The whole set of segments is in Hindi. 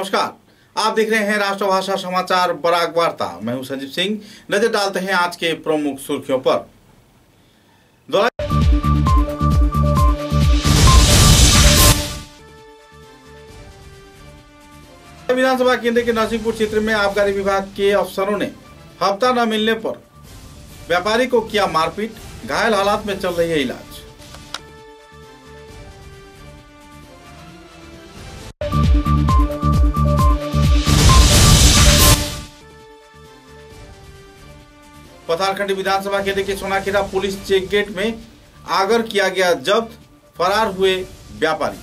नमस्कार, आप देख रहे हैं राष्ट्रभाषा समाचार बराक वार्ता। मैं हूं संजीव सिंह। नजर डालते हैं आज के प्रमुख सुर्खियों पर। विधानसभा केंद्र के नरसिंहपुर क्षेत्र में आबकारी विभाग के अफसरों ने हफ्ता न मिलने पर व्यापारी को किया मारपीट, घायल हालात में चल रही है इलाज। पथारखंडी विधानसभा केंद्र के सोनाखेड़ा पुलिस चेक गेट में आगर किया गया जब्त, फरार हुए व्यापारी।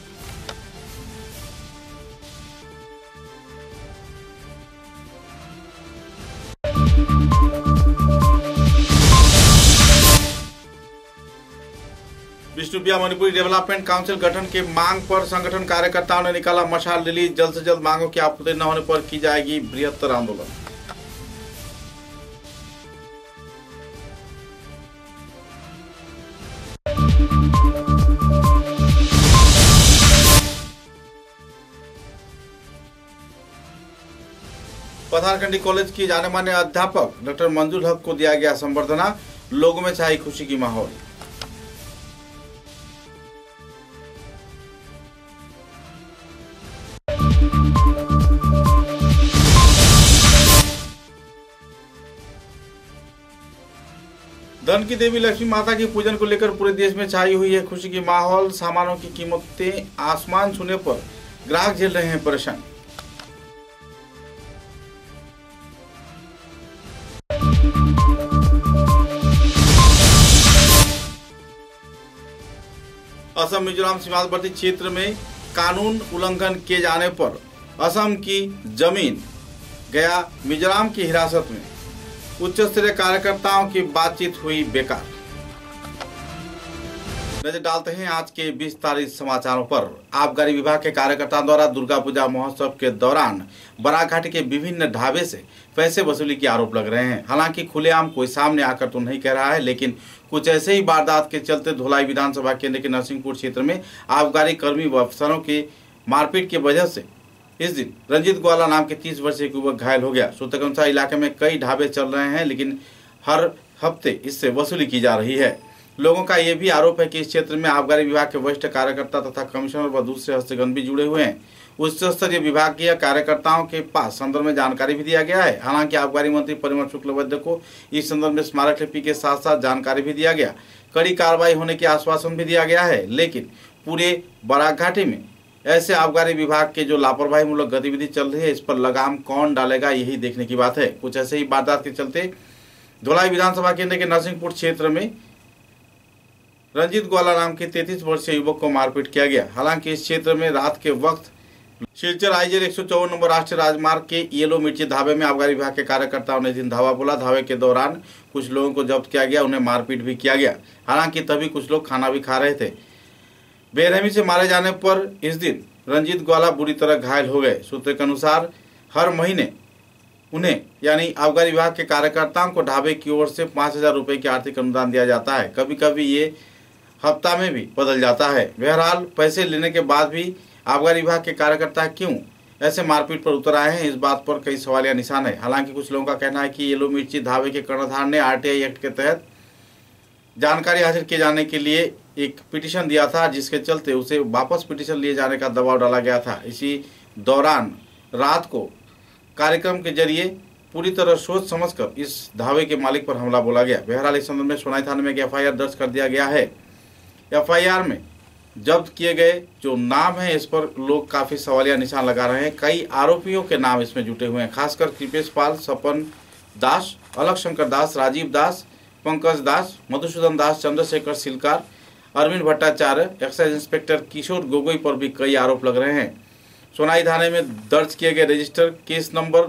विष्णुप्रिया मणिपुरी डेवलपमेंट काउंसिल गठन के मांग पर संगठन कार्यकर्ताओं ने निकाला मशाल रैली। जल्द से जल्द मांगों की आपूर्ति न होने पर की जाएगी बृहत्तर आंदोलन। पथारखंडी कॉलेज की जाने माने अध्यापक डॉक्टर मंजूर हक को दिया गया संबर्धना। लोगों में छाई खुशी की माहौल। धन की देवी लक्ष्मी माता की पूजन को लेकर पूरे देश में छाई हुई है खुशी की माहौल। सामानों की कीमतें आसमान छूने पर ग्राहक झेल रहे हैं परेशानी। असम मिजोरम सीमावर्ती क्षेत्र में कानून उल्लंघन किए जाने पर असम की जमीन गया मिजोरम की हिरासत में। उच्च स्तरीय कार्यकर्ताओं की बातचीत हुई बेकार। नजर डालते हैं आज के विस्तारित समाचारों पर। आबकारी विभाग के कार्यकर्ताओं द्वारा दुर्गा पूजा महोत्सव के दौरान बराक घाटी के विभिन्न ढाबे से पैसे वसूली के आरोप लग रहे हैं। हालांकि खुलेआम कोई सामने आकर तो नहीं कह रहा है, लेकिन कुछ ऐसे ही वारदात के चलते धोलाई विधानसभा केंद्र के नरसिंहपुर क्षेत्र में आबकारी कर्मी व अफसरों की मारपीट की वजह से इस दिन रंजीत ग्वाला नाम के 30 वर्षीय युवक घायल हो गया। सूत्र के अनुसार इलाके में कई ढाबे चल रहे हैं, लेकिन हर हफ्ते इससे वसूली की जा रही है। लोगों का यह भी आरोप है कि इस क्षेत्र में आबकारी विभाग के वरिष्ठ कार्यकर्ता तथा कमिश्नर व दूसरे हस्तगण भी जुड़े हुए हैं। उच्च स्तरीय विभागीय कार्यकर्ताओं के पास संदर्भ में जानकारी भी दिया गया है। हालांकि आबकारी मंत्री परिमल शुक्लबैद्य को इस संदर्भ में स्मारक लिपि के साथ साथ जानकारी भी दिया गया, कड़ी कार्रवाई होने के आश्वासन भी दिया गया है। लेकिन पूरे बराक घाटी में ऐसे आबकारी विभाग के जो लापरवाही मूलक गतिविधि चल रही है, इस पर लगाम कौन डालेगा, यही देखने की बात है। कुछ ऐसे ही वारदात के चलते धोलाई विधानसभा केंद्र के नरसिंहपुर क्षेत्र में रंजीत ग्वाला नाम के 33 वर्षीय युवक को मारपीट किया गया। हालांकि इस क्षेत्र में रात के वक्त सिलचर आईजेल 154 नंबर राष्ट्रीय राजमार्ग के येलो मिर्ची ढाबे में आबकारी विभाग के कार्यकर्ताओं ने दिन धावा बोला। धावे के दौरान कुछ लोगों को जब्त किया गया, उन्हें मारपीट भी किया गया। हालांकि तभी कुछ लोग खाना भी खा रहे थे। बेरहमी से मारे जाने पर इस दिन रंजीत ग्वाला बुरी तरह घायल हो गए। सूत्र के अनुसार हर महीने उन्हें यानी आबकारी विभाग के कार्यकर्ताओं को ढाबे की ओर से 5000 रुपये की आर्थिक अनुदान दिया जाता है। कभी कभी ये हफ्ता में भी बदल जाता है। बहरहाल पैसे लेने के बाद भी आबकारी विभाग के कार्यकर्ता क्यों ऐसे मारपीट पर उतर आए हैं, इस बात पर कई सवालिया निशान है। हालांकि कुछ लोगों का कहना है कि येलो मिर्ची ढाबे के कर्णधार ने आरटीआई एक्ट के तहत जानकारी हासिल किए जाने के लिए एक पिटीशन दिया था, जिसके चलते उसे वापस पिटीशन लिए जाने का दबाव डाला गया था। इसी दौरान रात को कार्यक्रम के जरिए पूरी तरह सोच समझकर इस ढाबे के मालिक पर हमला बोला गया। बहरहाल इस संदर्भ में सोनाई थाने में एक FIR दर्ज कर दिया गया है। FIR में जब्त किए गए जो नाम है, इस पर लोग काफी सवालिया निशान लगा रहे हैं। कई आरोपियों के नाम इसमें जुटे हुए हैं, खासकर कृपेश पाल, सपन दास, अलग शंकर दास, राजीव दास, पंकज दास, मधुसूदन दास, चंद्रशेखर सिलकार, अरविंद भट्टाचार्य, एक्साइज इंस्पेक्टर किशोर गोगोई पर भी कई आरोप लग रहे हैं। सोनाई थाने में दर्ज किए गए रजिस्टर केस नंबर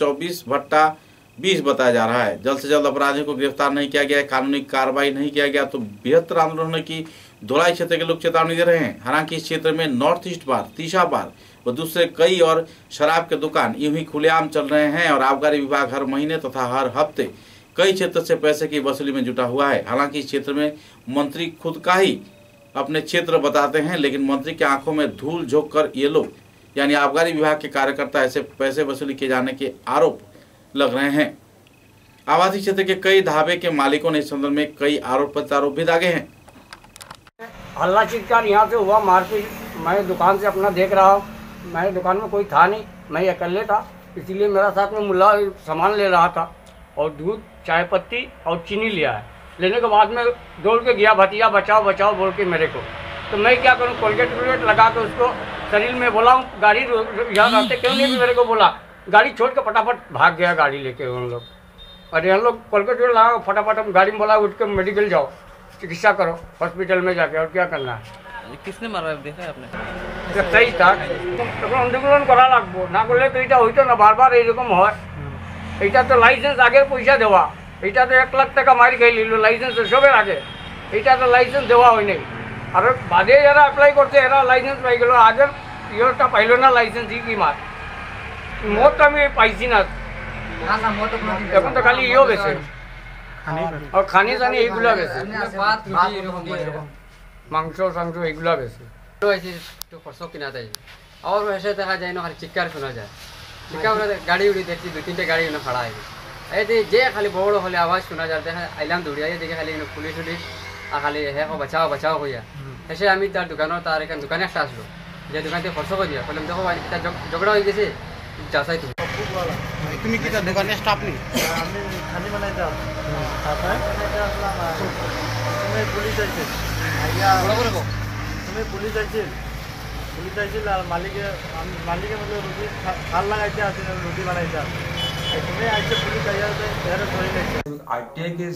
224/20 बताया जा रहा है। जल्द से जल्द अपराधियों को गिरफ्तार नहीं किया गया, कानूनी कार्रवाई नहीं किया गया तो बृहत्तर आंदोलन की धोलाई क्षेत्र के लोग चेतावनी दे रहे हैं। हालांकि इस क्षेत्र में नॉर्थ ईस्ट बार, तीसा बार व दूसरे कई और शराब के दुकान यूं ही खुलेआम चल रहे हैं और आबकारी विभाग हर महीने तथा हर हफ्ते कई क्षेत्र से पैसे की वसूली में जुटा हुआ है। हालांकि इस क्षेत्र में मंत्री खुद का ही अपने क्षेत्र बताते हैं, लेकिन मंत्री की आंखों में धूल झोंक कर ये लोग यानी आबकारी विभाग के कार्यकर्ता ऐसे पैसे वसूली किए जाने के आरोप लग रहे हैं। आवासीय क्षेत्र के कई ढाबे के मालिकों ने इस संदर्भ में कई आरोप प्रत्यारोप भी दागे हैं। हल्ला चिৎकार यहाँ से हुआ, मारपीट। मैं दुकान से अपना देख रहा हूँ, मेरे दुकान में कोई था नहीं, मैं अकेले था, इसीलिए मेरा साथ में मुल्ला सामान ले रहा था और दूध, चाय पत्ती और चीनी लिया है। लेने के बाद में दौड़ के गया, भतीजा बचाओ बचाओ बोल के मेरे को। तो मैं क्या करूँ, कोलगेट वोलगेट लगा के उसको शरीर में बोला हूँ, गाड़ी यहाँ रहते क्यों नहीं, भी मेरे को बोला। गाड़ी छोड़ के फटाफट भाग गया गाड़ी लेके उन लोग। अरे हम लोग कोलगेट लगा फटाफट हम गाड़ी में बोला उठ के मेडिकल जाओ, चिकित्सा करो हॉस्पिटल में जाके, और क्या करना है। किसने मारा देखा है आपने? सही था आंदोलन करा लागबो ना करले तो এটা হইতো না, বারবার এইরকম হয়। এটা তো লাইসেন্স আগে পয়সা দেওয়া, এটা তো 1 লাখ টাকা মারি খাই লিলো লাইসেন্স সবের আগে, এটা তো লাইসেন্স দেওয়া হয় নাই। আর বাদে যারা অ্যাপ্লাই করছে এরা লাইসেন্স পাই গেল, আগের ইয়েরটা পাইলো না লাইসেন্স, কি মার মোট আমি পাইছি না। এখন তো খালি ইয়েও বেছে আর খানি জানি এইগুলো বেছে, মাংস সাংস এইগুলা বেছে। तो खर्चों किना जाए और वैसे देखा जाए ना खाली चिक्कार सुना जाए, चिक्कार गाड़ी उड़ी देखती 2-3 गाड़ी उन्हें खड़ा है ऐसे जे खाली बड़ खाली आवाज़ सुना जाते हैं आइलाम दौड़िया देखे खाली पुलिस उलिस और खाली है बचाओ बचाओ हो ऐसे हमें तार दुकान तार एक दुकाने একটা আসলো যে দোকান থেকে খরচ করে দিয়া বললাম দেখো এটা ঝগড়া হয়ে গেছে যাচাই তুমি কি তার দোকানে স্টাফ নেই? আমি খালি বানাইতে তুমি পুলিশ আইছে তুমি পুলিশ আইছিল আর মালিকে मतलब रोटी खाल लगाइते आते रोटी बनाइते तुम्हें आइसे पुलिस आइया ITI के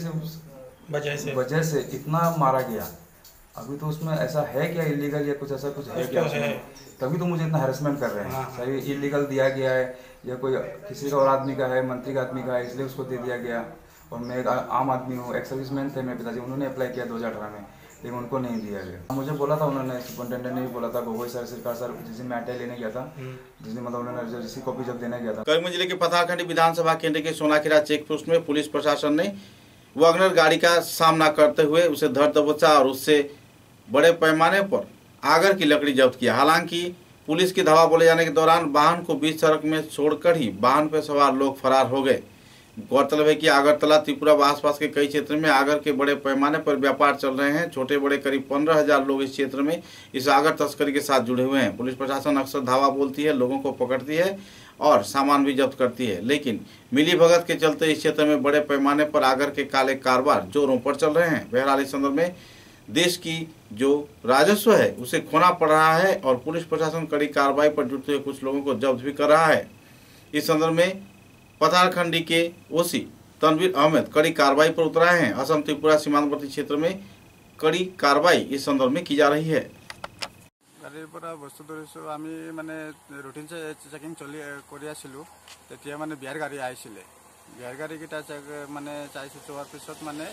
वजह से इतना मारा गया। अभी तो उसमें ऐसा है क्या इलीगल या कुछ ऐसा कुछ है क्या उसमें? तभी तो मुझे इतना हैरेसमेंट कर रहे हैं। सही इलीगल दिया गया है या कोई किसी का और आदमी का है, मंत्री का आदमी का है, इसलिए उसको दे दिया गया। और मैं एक आम आदमी हूँ, एक सर्विसमैन थे मेरे पिताजी, उन्होंने अप्लाई किया 2018 में, लेकिन उनको नहीं दिया गया। मुझे बोला था उन्होंने, सुपरिटेंडेंट ने भी बोला था, गोगोई सर, सरकार सर, जिस दिन मैं ITI लेने गया था, जिस दिन मतलब उन्होंने रजिस्ट्री कॉपी जब देने गया था। करीमगंज जिले के पतालखंडी विधानसभा केंद्र के सोनाखेड़ा चेक पोस्ट में पुलिस प्रशासन ने वैगनर गाड़ी का सामना करते हुए उसे धर दबोचा और उससे बड़े पैमाने पर आगर की लकड़ी जब्त किया। हालांकि पुलिस की धावा बोले जाने के दौरान वाहन को बीच सड़क में छोड़कर ही वाहन पर सवार लोग फरार हो गए। गौरतलब है कि अगरतला, त्रिपुरा व आसपास के कई क्षेत्र में आगर के बड़े पैमाने पर व्यापार चल रहे हैं। छोटे बड़े करीब 15,000 लोग इस क्षेत्र में इस आगर तस्करी के साथ जुड़े हुए हैं। पुलिस प्रशासन अक्सर धावा बोलती है, लोगों को पकड़ती है और सामान भी जब्त करती है, लेकिन मिलीभगत के चलते इस क्षेत्र में बड़े पैमाने पर आगर के काले कारोबार जोरों पर चल रहे हैं। बहरहाल इस संदर्भ में देश की जो राजस्व है उसे खोना पड़ रहा है और पुलिस प्रशासन कड़ी कार्रवाई पर जुटते हुए कुछ लोगों को जब्त भी कर रहा है। इस संदर्भ में पतालखंडी के ओसी तनवीर अहमद कड़ी कार्रवाई पर उतरा है। असम त्रिपुरा सीमांतवर्ती क्षेत्र में कड़ी कार्रवाई इस संदर्भ में की जा रही है। গাড়ীৰ পৰা বস্তু ধৰিছোঁ আমি মানে ৰুটিন চেকিং চলি কৰি আছিলোঁ, তেতিয়া মানে বিয়াৰ গাড়ী আহিছিলে। বিয়াৰ গাড়ীকেইটা মানে চাইছোঁ, চোৱাৰ পিছত মানে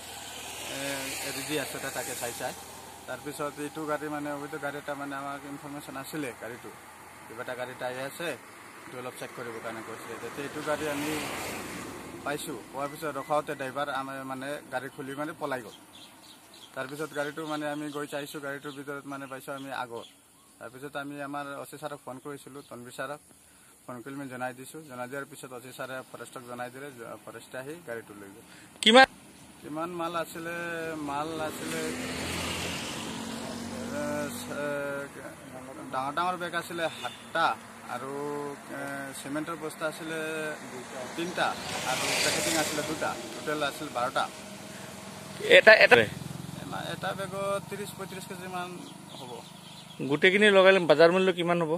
ৰেডি আছে তাকে চাই তাৰপিছত এইটো গাড়ী মানে অবৈধ গাড়ী এটা মানে আমাক ইনফৰমেশ্যন আছিলে, গাড়ীটো কিবা এটা গাড়ী এটা আহি আছে, এইটো অলপ চেক কৰিবৰ কাৰণে কৈছিলে। তেতিয়া এইটো গাড়ী আমি পাইছোঁ, পোৱাৰ পিছত ৰখাওঁতে ড্ৰাইভাৰ আমাৰ মানে গাড়ী খুলি মানে পলাই গ'ল। তাৰপিছত গাড়ীটো মানে আমি গৈ চাইছোঁ, গাড়ীটোৰ ভিতৰত মানে পাইছোঁ আমি আগত। তাৰপিছত আমি আমাৰ অচি ছাৰক ফোন কৰিছিলোঁ, তনবীৰ ছাৰক ফোন কৰি আমি জনাই দিছোঁ। জনাই দিয়াৰ পিছত অচি ছাৰে ফৰেষ্টক জনাই দিলে, ফৰেষ্টে আহি গাড়ীটো লৈ গ'ল। কিমান মাল আছিলে? মাল আছিলে ডাঙৰ ডাঙৰ বেগ আছিলে 7টা আৰু চিমেণ্টৰ বস্তা আছিলে 3টা আৰু পেকেটিং আছিলে 2টা, টোটেল আছিল 12টা। এটা বেগত 30-35 কেজিমান হ'ব। গোটেইখিনি লগালে বজাৰ মূল্য কিমান হ'ব?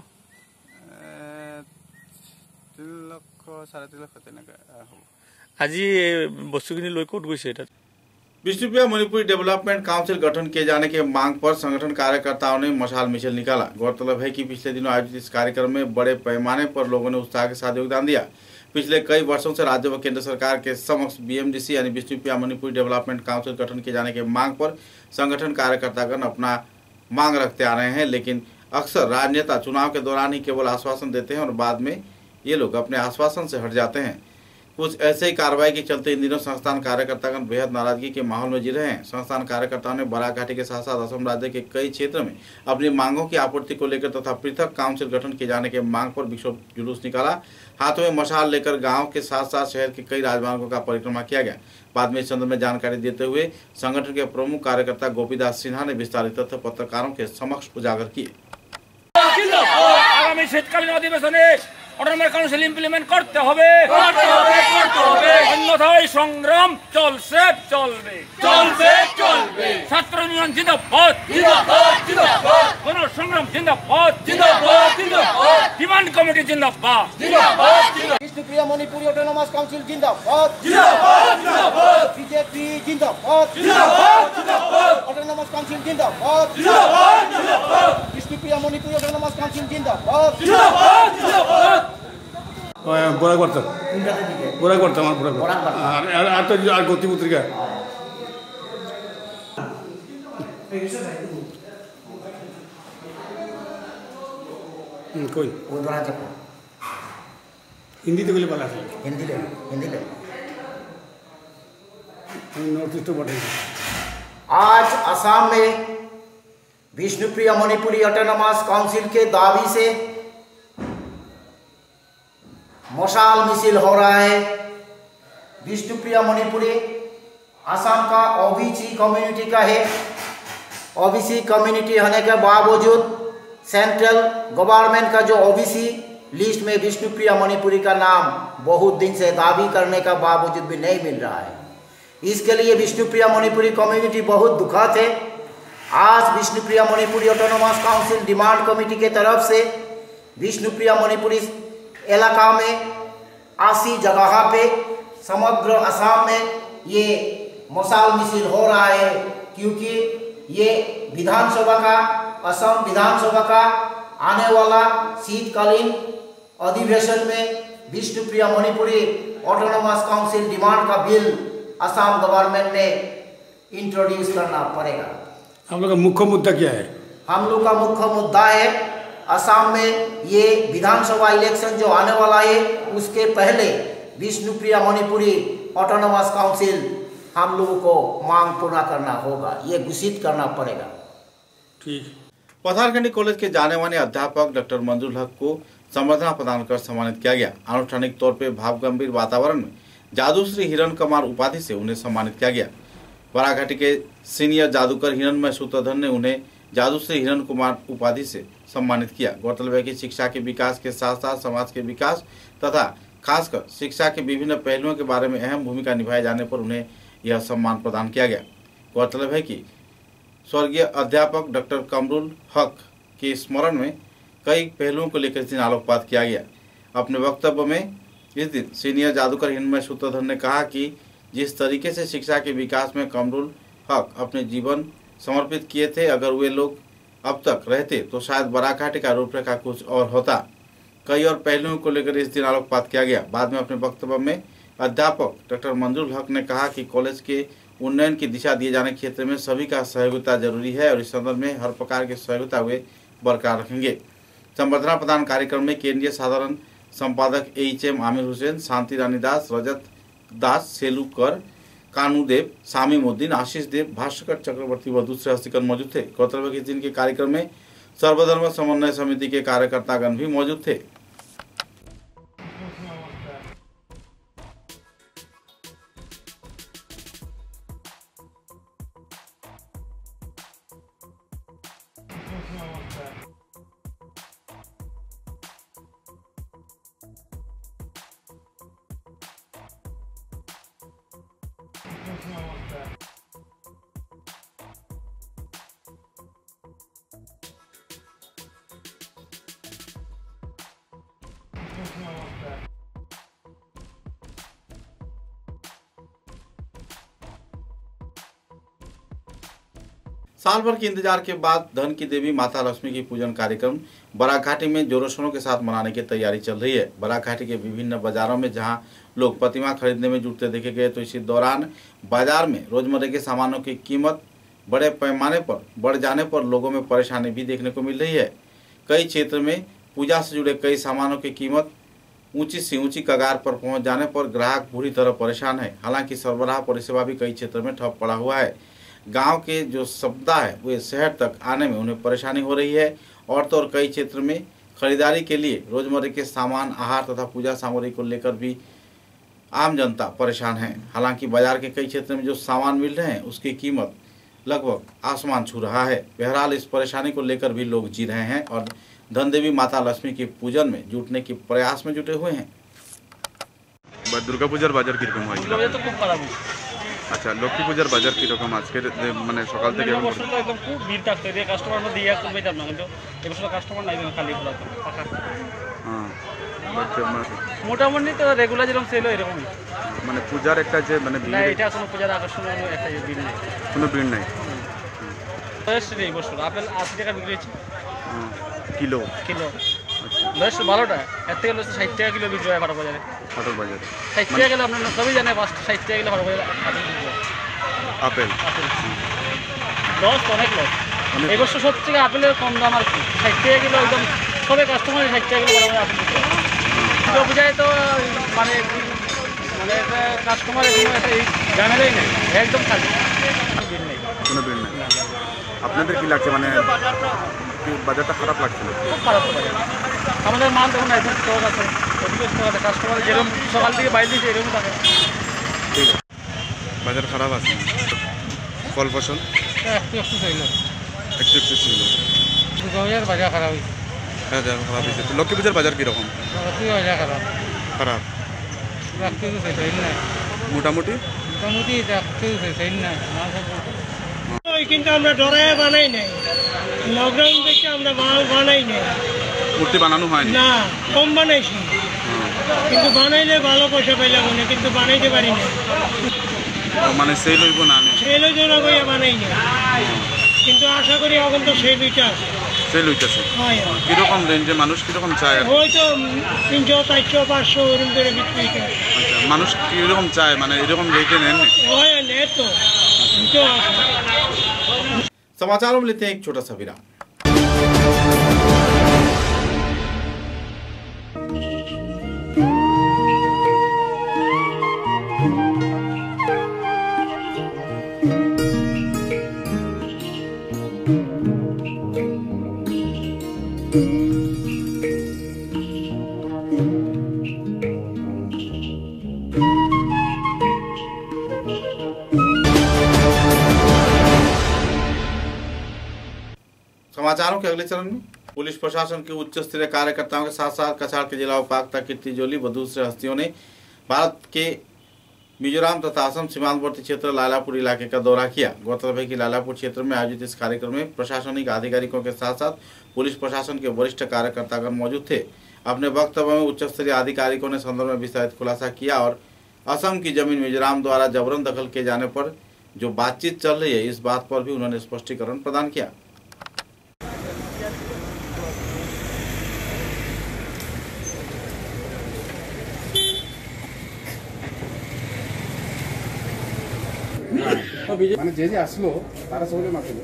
3 লাখ 3.5 লাখ তেনেকৈ হ'ব। আজি বস্তুখিনি লৈ ক'ত গৈছে? এটা विष्णुप्रिया मणिपुरी डेवलपमेंट काउंसिल गठन किए जाने के मांग पर संगठन कार्यकर्ताओं ने मशाल मिছিল निकाला। गौरतलब है कि पिछले दिनों आयोजित इस कार्यक्रम में बड़े पैमाने पर लोगों ने उत्साह के साथ योगदान दिया। पिछले कई वर्षों से राज्य व केंद्र सरकार के समक्ष BMDC यानी विष्णुप्रिया मणिपुरी डेवलपमेंट काउंसिल गठन किए जाने के मांग पर संगठन कार्यकर्तागण अपना मांग रखते आ रहे हैं, लेकिन अक्सर राजनेता चुनाव के दौरान ही केवल आश्वासन देते हैं और बाद में ये लोग अपने आश्वासन से हट जाते हैं। कुछ ऐसे ही कार्रवाई के चलते इन दिनों संस्थान कार्यकर्तागण बेहद नाराजगी के माहौल में जी रहे हैं। संस्थान कार्यकर्ताओं ने बराक घाटी के साथ साथ असम राज्य के कई क्षेत्र में अपनी मांगों की आपूर्ति को लेकर तथा पृथक काउंसिल गठन किए जाने के मांग पर विक्षोभ जुलूस निकाला। हाथों में मशाल लेकर गांव के साथ साथ शहर के कई राजमार्गों का परिक्रमा किया गया। बाद में इस संदर्भ में जानकारी देते हुए संगठन के प्रमुख कार्यकर्ता गोपीदास सिन्हा ने विस्तारित तथ्य पत्रकारों के समक्ष उजागर किए। आगामी शीतकालीन अधिवेशने অটোনমাস কাউন্সিল ইমপ্লিমেন্ট করতে হবে অন্যথায় সংগ্রাম চলবে ছাত্র ইউনিয়ন জিন্দাবাদ কোন সংগ্রাম জিন্দাবাদ ডিমান্ড কমিটি জিন্দাবাদ বিষ্ণুপ্রিয়া মণিপুরি অটোনমাস কাউন্সিল জিন্দাবাদ বিজেপি জিন্দাবাদ অটোনমাস কাউন্সিল জিন্দাবাদ বিষ্ণুপ্রিয়া মণিপুরি অটোনমাস কাউন্সিল জিন্দাবাদ বরাক করতাম আর তো আর গতি পত্রিকা कोई हिंदी तो बोले वाला हिंदी ले नॉर्थ ईस्ट बढ़ेगा। आज असम में विष्णुप्रिया मणिपुरी ऑटोनमस काउंसिल के दावी से मशाल मिছিল हो रहा है। विष्णुप्रिया मणिपुरी असम का ओबीसी कम्युनिटी का है। ओबीसी कम्युनिटी होने के बावजूद सेंट्रल गवर्नमेंट का जो ओबीसी लिस्ट में विष्णुप्रिया मणिपुरी का नाम बहुत दिन से दावी करने का बावजूद भी नहीं मिल रहा है। इसके लिए विष्णुप्रिया मणिपुरी कम्युनिटी बहुत दुखित है। आज Bishnupriya Manipuri autonomous council demand committee के तरफ से विष्णुप्रिया मणिपुरी इलाका में 80 जगह पे समग्र असम में ये मशाल मिছিল हो रहा है, क्योंकि ये विधानसभा का असम विधानसभा का आने वाला शीतकालीन अधिवेशन में Bishnupriya Manipuri autonomous council demand का बिल असम गवर्नमेंट ने इंट्रोड्यूस करना पड़ेगा। हम लोग का मुख्य मुद्दा क्या है? हम लोग का मुख्य मुद्दा है असम में ये विधानसभा इलेक्शन जो आने वाला है उसके पहले विष्णुप्रिया मणिपुरी ऑटोनमस काउंसिल हम लोगों को मांग पूरा करना होगा, ये घोषित करना पड़ेगा। ठीक। पथारकंडी कॉलेज के जाने माने अध्यापक डॉक्टर मंजूर हक को संबर्धना प्रदान कर सम्मानित किया गया। आनुष्ठानिक तौर पर भावगंभीर वातावरण में जादूश्री हिरण कुमार उपाधि से उन्हें सम्मानित किया गया। बराक घाटी के सीनियर जादूगर हिरणमय सूत्रधर ने उन्हें जादूश्री हिरण कुमार उपाधि से सम्मानित किया। गौरतलब है कि शिक्षा के विकास के साथ साथ समाज के विकास तथा खासकर शिक्षा के विभिन्न पहलुओं के बारे में अहम भूमिका निभाए जाने पर उन्हें यह सम्मान प्रदान किया गया। गौरतलब है कि स्वर्गीय अध्यापक डॉक्टर कमरुल हक के स्मरण में कई पहलुओं को लेकर इस दिन आलोकपात किया गया। अपने वक्तव्य में इस दिन सीनियर जादूगर हिरणमय सूत्रधर ने कहा कि जिस तरीके से शिक्षा के विकास में कमरुल हक अपने जीवन समर्पित किए थे, अगर वे लोग अब तक रहते तो शायद बराक घाटी का रूपरेखा कुछ और होता। कई और पहलुओं को लेकर इस दिन आलोकपात किया गया। बाद में अपने वक्तव्य में अध्यापक डॉक्टर मंजूर हक ने कहा कि कॉलेज के उन्नयन की दिशा दिए जाने क्षेत्र में सभी का सहयोगिता जरूरी है और इस संदर्भ में हर प्रकार की सहयोगिता वे बरकरार रखेंगे। संबर्धना प्रदान कार्यक्रम में केंद्रीय साधारण संपादक एएचएम आमिर हुसैन, शांति रानी दास, रजत दास, सेलू कर, कानू देव, शामीमुद्दीन, आशीष देव, भास्कर चक्रवर्ती व दूसरे हस्तिगण मौजूद थे। गौरतलब है कि इस दिन के कार्यक्रम में सर्वधर्म समन्वय समिति के कार्यकर्तागण भी मौजूद थे। साल भर के इंतजार के बाद धन की देवी माता लक्ष्मी की पूजन कार्यक्रम बराक घाटी में जोरों शोरों के साथ मनाने की तैयारी चल रही है। बराक घाटी के विभिन्न बाजारों में जहां लोग प्रतिमा खरीदने में जुटते देखे गए, तो इसी दौरान बाजार में रोजमर्रा के सामानों की कीमत बड़े पैमाने पर बढ़ जाने पर लोगों में परेशानी भी देखने को मिल रही है। कई क्षेत्र में पूजा से जुड़े कई सामानों की कीमत ऊंची से ऊंची कगार पर पहुंच जाने पर ग्राहक बुरी तरह परेशान है। हालांकि सरबराह परिसेवा भी कई क्षेत्र में ठप पड़ा हुआ है। गांव के जो समुदाय है वे शहर तक आने में उन्हें परेशानी हो रही है और तो और कई क्षेत्र में खरीदारी के लिए रोजमर्रा के सामान, आहार तथा पूजा सामग्री को लेकर भी आम जनता परेशान है। हालांकि बाजार के कई क्षेत्र में जो सामान मिल रहे हैं उसकी कीमत लगभग आसमान छू रहा है। बहरहाल इस परेशानी को लेकर भी लोग जी रहे हैं और धन देवी माता लक्ष्मी के पूजन में जुटने के प्रयास में जुटे हुए हैं। दुर्गा पूजार बाजार की रकम दुर्गा पूजा तो खूब খারাপ। আচ্ছা, লক্ষ্মী পূজার বাজার কি রকম আজকে মানে সকাল থেকে এখন বছর তো একদম খুব ভিড় থাকতে দিয়ে কাস্টমার মধ্যে ইয়া করবে যাব না, কিন্তু এবছর কাস্টমার নাই খালি পুরো ফাঁকা। হ্যাঁ, মোটামুটি তো রেগুলার যেরকম সেল হয় এরকমই। মানে পূজার একটা যে মানে না, এটা কোনো পূজার আকর্ষণীয় একটা ভিড় নেই, কোনো ভিড় নাই। এই বছর আপেল 80 টাকা বিক্রি হচ্ছে কিলো। বেশ ভালোটা, এর থেকে 60 টাকা কিলো বিক্রি হয় পাটা বাজারে। 60 টাকা কিলো আপনারা সবই জানেন, 60 টাকা কিলো পাটা বাজারে আপেল। লস, অনেক লস। এই বছর সবথেকে আপেলের কম দাম আর কি, 60 টাকা কিলো একদম সবাই কাস্টমার 60 টাকা কিলো পাটা আপেল বিক্রি হয়। দুর্গা পূজায় তো মানে এটা কাস্টমার একটা ঝামেলাই নেই, একদম খালি, কোনো ভিড় নেই। আপনাদের কি লাগছে মানে বাজারটা খারাপ লাগছে? খুব খারাপ বাজার। আমাদের মাল দেখুন না, এখন স্টক আছে, কাস্টমার যেরকম সকাল থেকে বাইরে দিয়েছে এরকম থাকে। ঠিক আছে, বাজার খারাপ আছে। ফল ফসল একটু ছিল, একটু ছিল। দুর্গা পূজার বাজার খারাপ হয়েছে। হ্যাঁ, খারাপ হয়েছে। লক্ষ্মী পূজার বাজার কীরকম? লক্ষ্মী বাজার খারাপ। খারাপ মোটামুটি কিন্তু আমরা ডরায় বানাই নাই, লকডাউন থেকে আমরা মাল বানাই নাই, মূর্তি বানানো হয় না, কম বানাইছি, কিন্তু বানাইলে ভালো পয়সা পাইলাম মনে, কিন্তু বানাইতে পারি না, মানে সেল হইব না, সেল হইতে না কইয়া বানাই না, কিন্তু আশা করি এখন তো সেল হইতে আছে। সেল হইতেছে কিরকম রেঞ্জে? মানুষ কিরকম চায়? হয়তো 300, 400, 500 এরকম করে বিক্রি হইতে। আচ্ছা, মানুষ কিরকম চায় মানে এরকম রেটে নেন? হয় নে তো। समाचारों में लेते हैं एक छोटा सा विराम। समाचारों के अगले चरण में पुलिस प्रशासन के उच्च स्तरीय कार्यकर्ताओं के साथ साथ कछाड़ के जिला उपायुक्त कीर्ति जोली व दूसरे हस्तियों ने भारत के मिजोरम तथा असम सीमांतवर्ती क्षेत्र लालापुर इलाके का दौरा किया। गौरतलब है कि लालापुर क्षेत्र में आयोजित इस कार्यक्रम में प्रशासनिक अधिकारियों के साथ साथ पुलिस प्रशासन के वरिष्ठ कार्यकर्तागण मौजूद थे। अपने वक्तव्य में उच्च स्तरीय अधिकारियों ने संदर्भ में विस्तारित खुलासा किया और असम की जमीन मिजोरम द्वारा जबरन दखल किए जाने पर जो बातचीत चल रही है इस बात पर भी उन्होंने स्पष्टीकरण प्रदान किया। মানে যে যে আসলো তারা সবাই মারছিল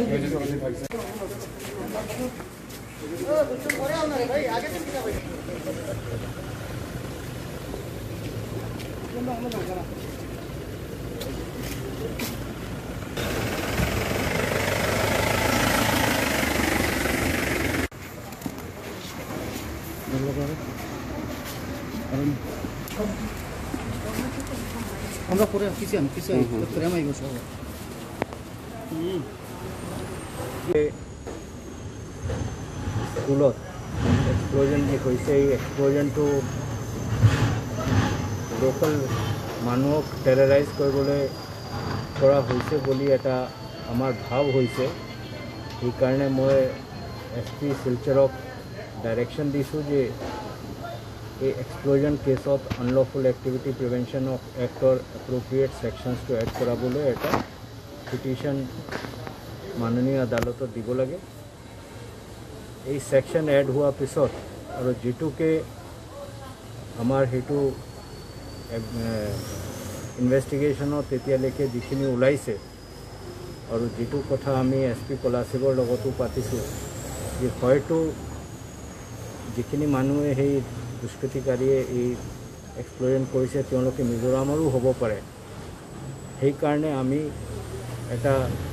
আমরা পরে কিছু করে আমি বসবো স্কুলত এক্সপ্লোজন যে কৈছে এই এক্সপ্লোজনটো লোকেল মানুহক টেৰৰাইজ কৰিবলৈ কৰা হৈছে বুলি এটা আমাৰ ভাৱ হৈছে। সেইকাৰণে মই SP শিলচৰক ডাইৰেকশ্যন দিছোঁ যে এই এক্সপ্লোজন কেছত আনলফুল এক্টিভিটি প্ৰিভেনশ্যন অফ এক্টৰ এপ্ৰপ্ৰিয়েট ছেকশ্যনছ টু এড কৰাবলৈ এটা পিটিশ্যন মাননীয় আদালতত দিব লাগে। এই ছেকশ্যন এড হোৱাৰ পিছত আৰু যিটোকে আমাৰ সেইটো ইনভেষ্টিগেশ্যনত এতিয়ালৈকে যিখিনি ওলাইছে আৰু যিটো কথা আমি SP কলাশিবৰ লগতো পাতিছোঁ যে হয়তো যিখিনি মানুহে সেই দুষ্কৃতিকাৰীয়ে এই এক্সপ্ল'জন কৰিছে তেওঁলোকে মিজোৰামৰো হ'ব পাৰে। সেইকাৰণে আমি এটা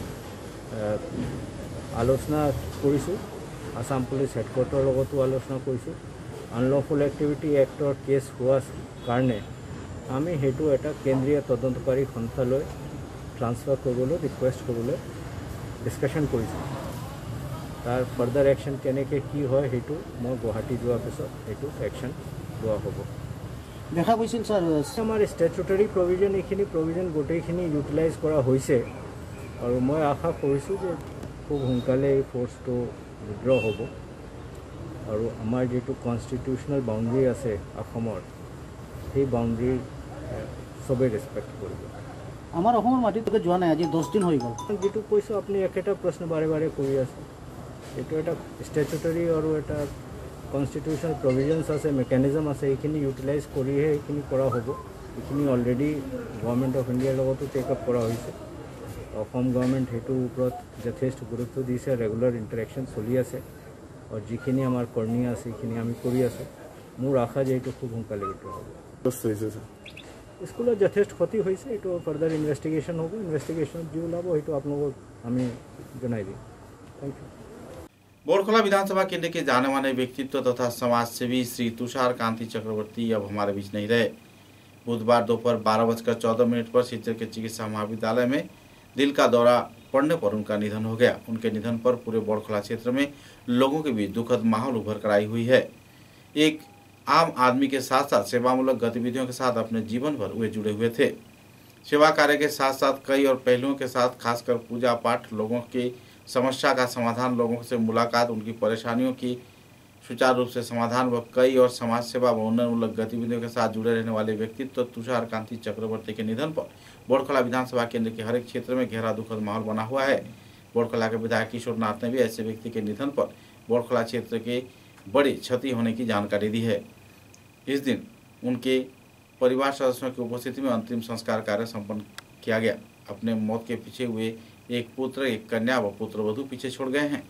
আলোচনা কৰিছোঁ, আসাম পুলিচ হেডকোৱাৰ্টাৰৰ লগতো আলোচনা কৰিছোঁ। আনলফুল এক্টিভিটি এক্টৰ কেছ হোৱাৰ কাৰণে আমি সেইটো এটা কেন্দ্ৰীয় তদন্তকাৰী সংস্থালৈ ট্ৰান্সফাৰ কৰিবলৈ ৰিকুৱেষ্ট কৰিবলৈ ডিছকাশ্যন কৰিছোঁ। তাৰ ফাৰ্ডাৰ একশ্যন কেনেকৈ কি হয় সেইটো মই গুৱাহাটী যোৱাৰ পিছত সেইটো একশ্যন লোৱা হ'ব। দেখা গৈছিল ছাৰ আমাৰ ষ্টেচুটৰী প্ৰভিজন এইখিনি প্ৰভিজন গোটেইখিনি ইউটিলাইজ কৰা হৈছে আৰু মই আশা কৰিছোঁ যে খুব সোনকালে এই ফ'ৰ্চটো উইড্ৰ হ'ব আৰু আমাৰ যিটো কনষ্টিটিউচনেল বাউণ্ডেৰী আছে অসমৰ সেই বাউণ্ডেৰী চবেই ৰেচপেক্ট কৰিব। আমাৰ অসমৰ মাটিটোকে যোৱা নাই, আজি 10 দিন হৈ গ'ল। যিটো কৈছোঁ আপুনি একেটা প্ৰশ্ন বাৰে বাৰে কৰি আছে। এইটো এটা ষ্টেচুটৰী আৰু এটা কনষ্টিটিউচনেল প্ৰভিজনছ আছে, মেকানিজম আছে, এইখিনি ইউটিলাইজ কৰিহে এইখিনি কৰা হ'ব। এইখিনি অলৰেডি গভৰ্ণমেণ্ট অফ ইণ্ডিয়াৰ লগতো টেক আপ কৰা হৈছে। অসম গভৰ্ণমেণ্ট সেইটোৰ ওপৰত যথেষ্ট গুৰুত্ব দিছে, ৰেগুলাৰ ইণ্টাৰেকশ্যন চলি আছে আৰু যিখিনি আমাৰ কৰণীয় আছে সেইখিনি আমি কৰি আছোঁ। মোৰ আশা যে এইটো খুব সোনকালে উইড্ৰ হ'ব। স্কুলত যথেষ্ট ক্ষতি হৈছে, এইটো ফাৰ্ডাৰ ইনভেষ্টিগেশ্যন হ'ব। ইনভেষ্টিগেশ্যনত যি ওলাব সেইটো আপোনালোকক আমি জনাই দিম। Thank you. बोरखला विधानसभा केंद्र के जाने माने व्यक्तित्व तथा समाज सेवी श्री तुषार कांति चक्रवर्ती अब हमारे बीच नहीं रहे। बुधवार दोपहर 12:14 पर सिलचर के चिकित्सा महाविद्यालय में दिल का दौरा पड़ने पर उनका निधन हो गया। उनके निधन पर पूरे बोरखला क्षेत्र में लोगों के बीच दुखद माहौल उभर कर आई हुई है। एक आम आदमी के साथ साथ सेवामूलक गतिविधियों के साथ अपने जीवन भर वे जुड़े हुए थे। सेवा कार्य के साथ साथ कई और पहलुओं के साथ खासकर पूजा पाठ, लोगों की समस्या का समाधान, लोगों से मुलाकात, उनकी परेशानियों की सुचारू रूप से समाधान व कई और समाज सेवा व उन्नयनमूलक गतिविधियों के साथ जुड़े रहने वाले व्यक्तित्व तुषार कांति चक्रवर्ती के निधन पर बोरखला विधानसभा केंद्र के हर एक क्षेत्र में गहरा दुखद माहौल बना हुआ है। बोरखला के विधायक किशोर नाथ ने भी ऐसे व्यक्ति के निधन पर बोरखला क्षेत्र के बड़ी क्षति होने की जानकारी दी है। इस दिन उनके परिवार सदस्यों की उपस्थिति में अंतिम संस्कार कार्य संपन्न किया गया। अपने मौत के पीछे हुए एक पुत्र, एक कन्या व पुत्रवधू पीछे छोड़ गए हैं।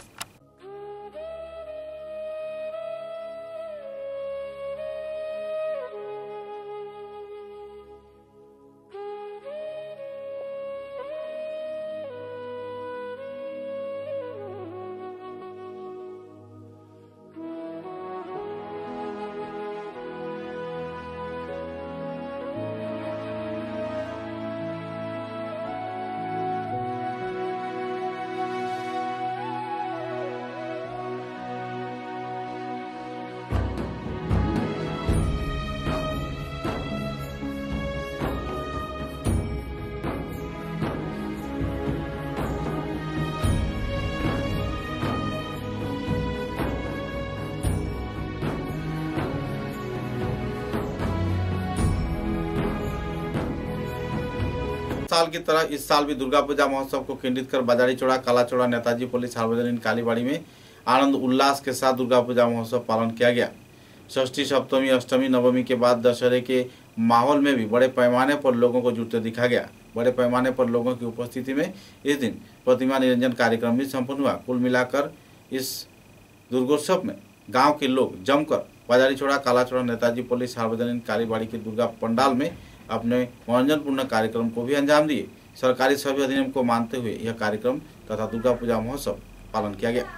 साल की तरह इस साल भी दुर्गा पूजा महोत्सव को केंद्रित कर बाजारी चौड़ा, काला चौड़ा, नेताजी पुलिस, सार्वजनिक कालीबाड़ी में आनंद उल्लास के साथ दुर्गा पूजा महोत्सव पालन किया गया। षष्ठी, सप्तमी, अष्टमी, नवमी के बाद दशहरे के माहौल में भी बड़े पैमाने पर लोगों को जुटते दिखा गया। बड़े पैमाने पर लोगों की उपस्थिति में इस दिन प्रतिमा निरंजन कार्यक्रम भी संपन्न हुआ। कुल मिलाकर इस दुर्गोत्सव में गांव के लोग जमकर बाजारी चौड़ा, काला चौड़ा, नेताजी पुलिस, सार्वजनिक कालीबाड़ी के दुर्गा पंडाल में अपने मनोरंजनपूर्ण कार्यक्रम को भी अंजाम दिए। सरकारी सभी अधिनियम को मानते हुए यह कार्यक्रम तथा दुर्गा पूजा महोत्सव पालन किया गया।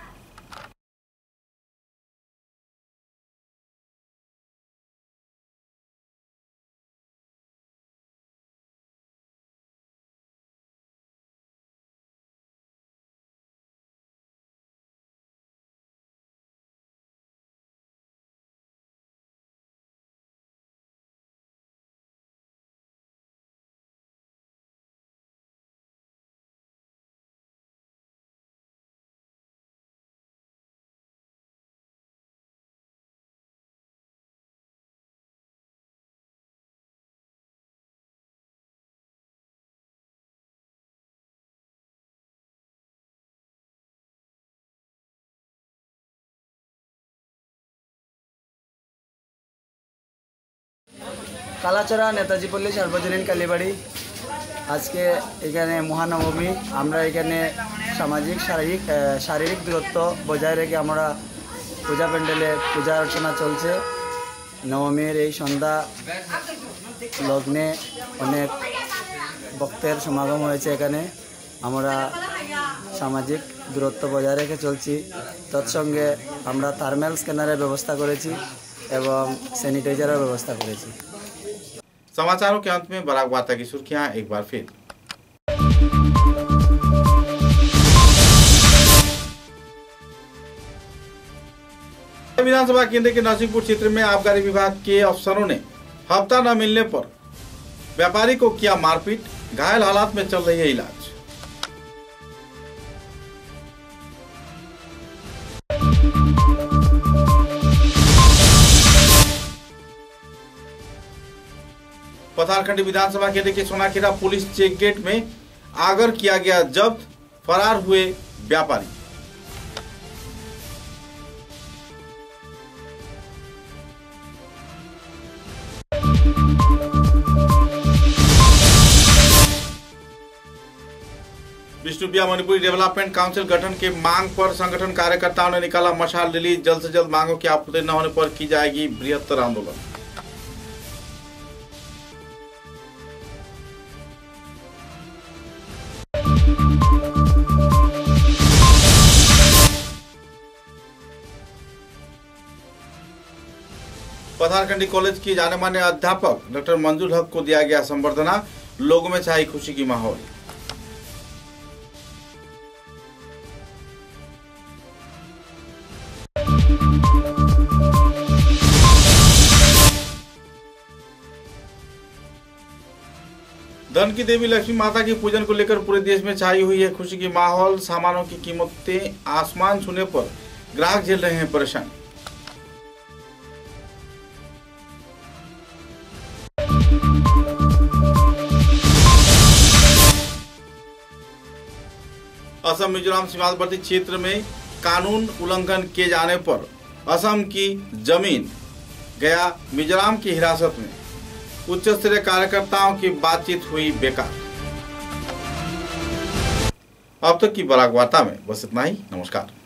কালাচড়া নেতাজি পল্লী সার্বজনীন কালীবাড়ি আজকে এখানে মহানবমী। আমরা এখানে সামাজিক শারীরিক দূরত্ব বজায় রেখে আমরা পূজা প্যান্ডেলে পূজা অর্চনা চলছে। নবমীর এই সন্ধ্যা লগ্নে অনেক ভক্তের সমাগম হয়েছে। এখানে আমরা সামাজিক দূরত্ব বজায় রেখে চলছি। তৎসঙ্গে আমরা থার্মাল স্ক্যানারের ব্যবস্থা করেছি এবং सैनिटाइजर व्यवस्था करेছি। समाचारों के अंत में बराक वार्ता की सुर्खियां एक बार फिर। विधानसभा केंद्र के नरसिंहपुर क्षेत्र में आबकारी विभाग के अफसरों ने हफ्ता न मिलने पर व्यापारी को किया मारपीट, घायल हालात में चल रही है इलाज। पथारखंडी विधानसभा केंद्र के सोनाखेड़ा पुलिस चेक गेट में आगर किया गया जब्त, फरार हुए व्यापारी। विष्णुप्रिया मणिपुरी डेवलपमेंट काउंसिल गठन के मांग पर संगठन कार्यकर्ताओं ने निकाला मशाल रैली। जल्द से जल्द मांगों की आपूर्ति न होने पर की जाएगी बृहत्तर आंदोलन। पथारखंडी कॉलेज की जाने माने अध्यापक डॉक्टर मंजुल हक को दिया गया संबर्धना। लोगों में छाई खुशी की माहौल। धन की देवी लक्ष्मी माता की पूजन को लेकर पूरे देश में छाई हुई है खुशी की माहौल। सामानों की कीमतें आसमान छूने पर ग्राहक झेल रहे हैं परेशानी। असम मिजोरम सीमावर्ती क्षेत्र में कानून उल्लंघन किए जाने पर असम की जमीन गया मिजोरम की हिरासत में। उच्च स्तरीय कार्यकर्ताओं की बातचीत हुई बेकार। अब तक की बराक वार्ता में बस इतना ही। नमस्कार।